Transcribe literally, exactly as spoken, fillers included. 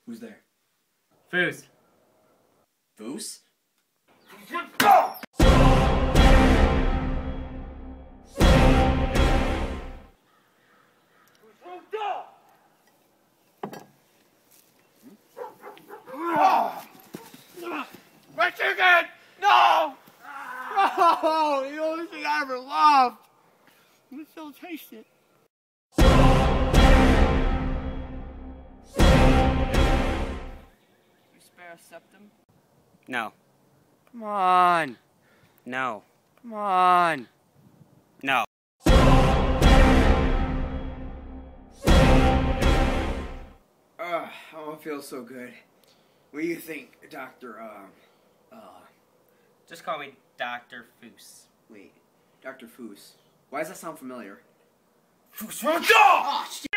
Who's there? Foos. Foos? My chicken! No! Oh, the only thing I ever loved. You still taste it. You spare a septum? No. Come on. No. Come on. No. Ugh, oh, it feels so good. What do you think, Doctor, uh, uh... Just call me Doctor Foos. Wait, Doctor Foos. Why does that sound familiar? Foos from a dog! Oh, shit!